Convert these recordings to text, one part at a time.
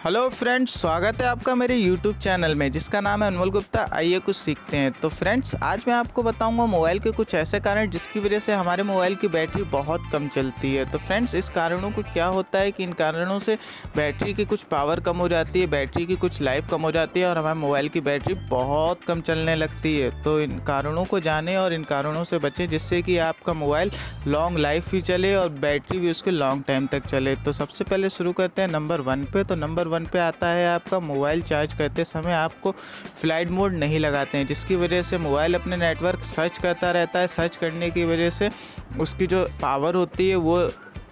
Hello friends, स्वागत है आपका मेरे YouTube चैनल में जिसका नाम है अनमोल गुप्ता। आइए कुछ सीखते हैं। तो फ्रेंड्स, आज मैं आपको बताऊंगा मोबाइल के कुछ ऐसे कारण जिसकी वजह से हमारे मोबाइल की बैटरी बहुत कम चलती है। तो फ्रेंड्स, इस कारणों को क्या होता है कि इन कारणों से बैटरी की कुछ पावर कम हो जाती है, बैटरी की कुछ लाइफ कम हो जाती है और हमारे मोबाइल की बैटरी बहुत कम चलने लगती है। तो इन कारणों को जानें और इन कारणों से बचें जिससे कि आपका मोबाइल लॉन्ग लाइफ भी चले और बैटरी भी उसके लॉन्ग टाइम तक चले। तो सबसे पहले शुरू करते हैं नंबर 1 पे। तो नंबर 1 पे आता है आपका मोबाइल चार्ज करते समय आपको फ्लाइट मोड नहीं लगाते हैं, जिसकी वजह से मोबाइल अपने नेटवर्क सर्च करता रहता है। सर्च करने की वजह से उसकी जो पावर होती है वो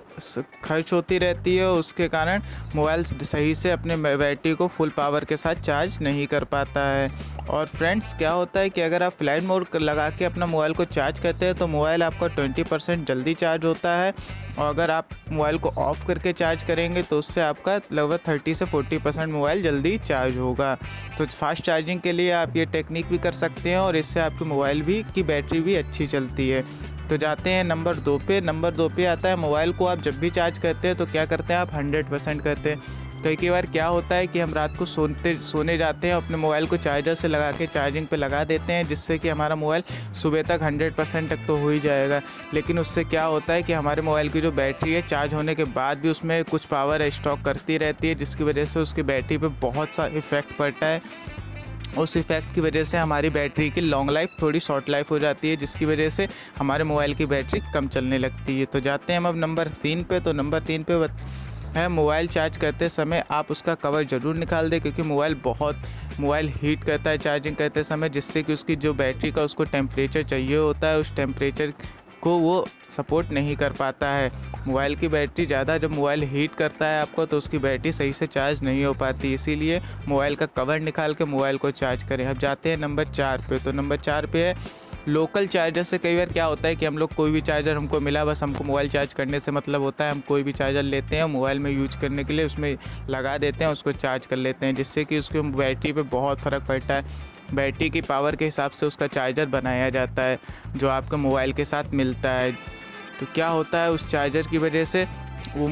खर्च होती रहती है। उसके कारण मोबाइल सही से अपने बैटरी को फुल पावर के साथ चार्ज नहीं कर पाता है। और फ्रेंड्स, क्या होता है कि अगर आप फ्लाइट मोड लगा के अपना मोबाइल को चार्ज करते हैं तो मोबाइल आपका 20% जल्दी चार्ज होता है, और अगर आप मोबाइल को ऑफ़ करके चार्ज करेंगे तो उससे आपका लगभग 30 से 40% मोबाइल जल्दी चार्ज होगा। तो फास्ट चार्जिंग के लिए आप ये टेक्निक भी कर सकते हैं और इससे आपके मोबाइल की बैटरी भी अच्छी चलती है। तो जाते हैं नंबर 2 पे। नंबर 2 पे आता है मोबाइल को आप जब भी चार्ज करते हैं तो क्या करते हैं आप 100% करते हैं। कई बार क्या होता है कि हम रात को सोने जाते हैं, अपने मोबाइल को चार्जर से लगा के चार्जिंग पे लगा देते हैं, जिससे कि हमारा मोबाइल सुबह तक 100% तक तो हो ही जाएगा। लेकिन उससे क्या होता है कि हमारे मोबाइल की जो बैटरी है चार्ज होने के बाद भी उसमें कुछ पावर स्टॉक करती रहती है, जिसकी वजह से उसकी बैटरी पे बहुत सा इफ़ेक्ट पड़ता है। उस इफ़ेक्ट की वजह से हमारी बैटरी की लॉन्ग लाइफ थोड़ी शॉर्ट लाइफ हो जाती है, जिसकी वजह से हमारे मोबाइल की बैटरी कम चलने लगती है। तो जाते हैं हम अब नंबर 3 पे। तो नंबर 3 पे है मोबाइल चार्ज करते समय आप उसका कवर ज़रूर निकाल दें, क्योंकि मोबाइल हीट करता है चार्जिंग करते समय, जिससे कि उसकी जो बैटरी का उसको टेम्परेचर चाहिए होता है उस टेम्परेचर को वो सपोर्ट नहीं कर पाता है। मोबाइल की बैटरी ज़्यादा जब मोबाइल हीट करता है आपको तो उसकी बैटरी सही से चार्ज नहीं हो पाती, इसीलिए मोबाइल का कवर निकाल के मोबाइल को चार्ज करें। अब जाते हैं नंबर 4 पे। तो नंबर 4 पे है लोकल चार्जर से। कई बार क्या होता है कि हम लोग कोई भी चार्जर हमको मिला, बस हमको मोबाइल चार्ज करने से मतलब होता है, हम कोई भी चार्जर लेते हैं मोबाइल में यूज करने के लिए, उसमें लगा देते हैं, उसको चार्ज कर लेते हैं, जिससे कि उसके बैटरी पे बहुत फ़र्क पड़ता है। बैटरी की पावर के हिसाब से उसका चार्जर बनाया जाता है जो आपके मोबाइल के साथ मिलता है। तो क्या होता है उस चार्जर की वजह से वो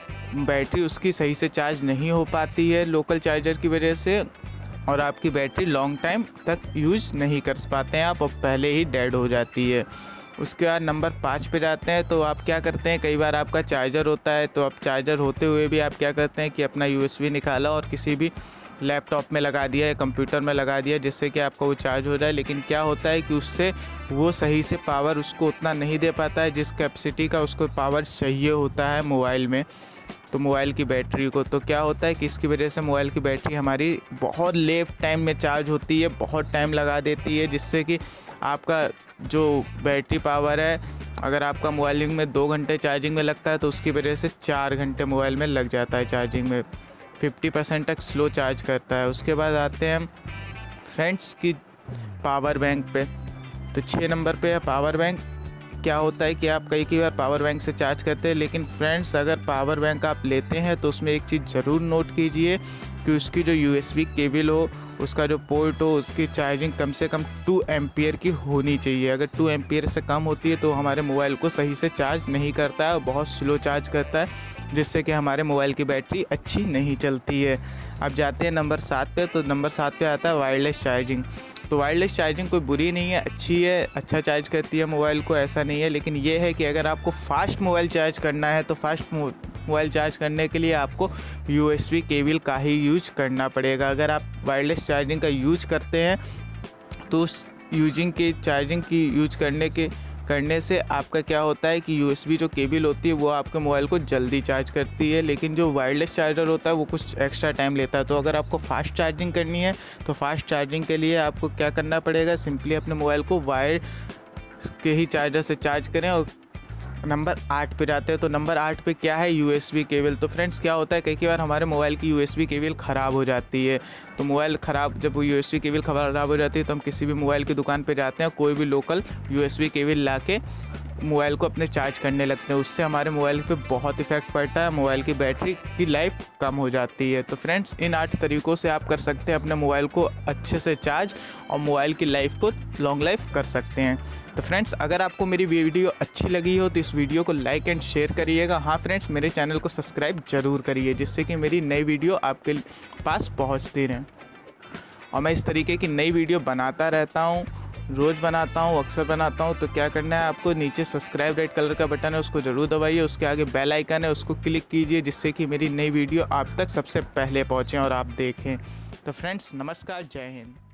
बैटरी उसकी सही से चार्ज नहीं हो पाती है लोकल चार्जर की वजह से, और आपकी बैटरी लॉन्ग टाइम तक यूज़ नहीं कर पाते हैं आप, और पहले ही डेड हो जाती है। उसके बाद नंबर 5 पे जाते हैं। तो आप क्या करते हैं, कई बार आपका चार्जर होता है तो आप चार्जर होते हुए भी आप क्या करते हैं कि अपना USB निकाला और किसी भी लैपटॉप में लगा दिया या कंप्यूटर में लगा दिया, जिससे कि आपका वो चार्ज हो जाए। लेकिन क्या होता है कि उससे वो सही से पावर उसको उतना नहीं दे पाता है जिस कैपेसिटी का उसको पावर चाहिए होता है मोबाइल में, तो मोबाइल की बैटरी को। तो क्या होता है कि इसकी वजह से मोबाइल की बैटरी हमारी बहुत लेट टाइम में चार्ज होती है, बहुत टाइम लगा देती है, जिससे कि आपका जो बैटरी पावर है, अगर आपका मोबाइल में 2 घंटे चार्जिंग में लगता है तो उसकी वजह से 4 घंटे मोबाइल में लग जाता है चार्जिंग में, 50% तक स्लो चार्ज करता है। उसके बाद आते हैं हम फ्रेंड्स की पावर बैंक पे। तो 6 नंबर पे है पावर बैंक। क्या होता है कि आप कई बार पावर बैंक से चार्ज करते हैं, लेकिन फ्रेंड्स अगर पावर बैंक आप लेते हैं तो उसमें एक चीज़ ज़रूर नोट कीजिए कि उसकी जो USB केबल हो, उसका जो पोर्ट हो, उसकी चार्जिंग कम से कम 2 एम्पियर की होनी चाहिए। अगर 2 एम्पियर से कम होती है तो हमारे मोबाइल को सही से चार्ज नहीं करता है और बहुत स्लो चार्ज करता है, जिससे कि हमारे मोबाइल की बैटरी अच्छी नहीं चलती है। अब जाते हैं नंबर 7 पे। तो नंबर 7 पे आता है वायरलेस चार्जिंग। तो वायरलेस चार्जिंग कोई बुरी नहीं है, अच्छी है, अच्छा चार्ज करती है मोबाइल को, ऐसा नहीं है। लेकिन ये है कि अगर आपको फास्ट मोबाइल चार्ज करना है तो फास्ट मोबाइल चार्ज करने के लिए आपको USB केबल का ही यूज करना पड़ेगा। अगर आप वायरलेस चार्जिंग का यूज करते हैं तो उस चार्जिंग की यूज करने से आपका क्या होता है कि USB जो केबल होती है वो आपके मोबाइल को जल्दी चार्ज करती है, लेकिन जो वायरलेस चार्जर होता है वो कुछ एक्स्ट्रा टाइम लेता है। तो अगर आपको फास्ट चार्जिंग करनी है तो फास्ट चार्जिंग के लिए आपको क्या करना पड़ेगा, सिंपली अपने मोबाइल को वायर के ही चार्जर से चार्ज करें। और नंबर 8 पे जाते हैं। तो नंबर 8 पे क्या है, USB केबल। तो फ्रेंड्स क्या होता है, कई बार हमारे मोबाइल की USB केबल ख़राब हो जाती है। तो मोबाइल जब वो USB केबल ख़राब हो जाती है तो हम किसी भी मोबाइल की दुकान पे जाते हैं, कोई भी लोकल USB केबल ला के मोबाइल को अपने चार्ज करने लगते हैं। उससे हमारे मोबाइल पे बहुत इफेक्ट पड़ता है, मोबाइल की बैटरी की लाइफ कम हो जाती है। तो फ्रेंड्स, इन 8 तरीक़ों से आप कर सकते हैं अपने मोबाइल को अच्छे से चार्ज और मोबाइल की लाइफ को लॉन्ग लाइफ कर सकते हैं। तो फ्रेंड्स, अगर आपको मेरी वीडियो अच्छी लगी हो तो इस वीडियो को लाइक एंड शेयर करिएगा। हाँ फ्रेंड्स, मेरे चैनल को सब्सक्राइब ज़रूर करिए, जिससे कि मेरी नई वीडियो आपके पास पहुंचती रहे। और मैं इस तरीके की नई वीडियो बनाता रहता हूँ, रोज़ बनाता हूँ, अक्सर बनाता हूँ। तो क्या करना है आपको, नीचे सब्सक्राइब रेड कलर का बटन है, उसको ज़रूर दबाइए। उसके आगे बेल आइकन है, उसको क्लिक कीजिए, जिससे कि मेरी नई वीडियो आप तक सबसे पहले पहुँचे और आप देखें। तो फ्रेंड्स, नमस्कार, जय हिंद।